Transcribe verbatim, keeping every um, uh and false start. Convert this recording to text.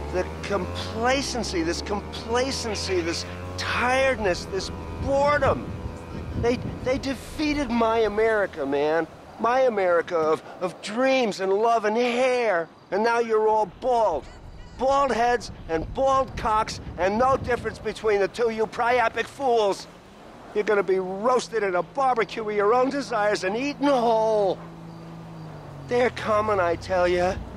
The complacency, this complacency, this tiredness, this boredom. They, they defeated my America, man. My America of, of dreams and love and hair. And now you're all bald. Bald heads and bald cocks and no difference between the two, you priapic fools. You're gonna be roasted in a barbecue with your own desires and eaten whole. They're coming, I tell you.